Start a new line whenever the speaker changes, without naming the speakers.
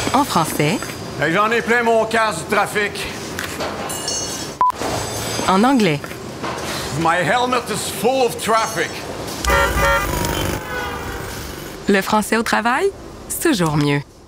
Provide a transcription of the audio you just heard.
En français.
Hey, j'en ai plein mon casque du trafic.
En anglais.
My helmet is full of traffic.
Le français au travail, c'est toujours mieux.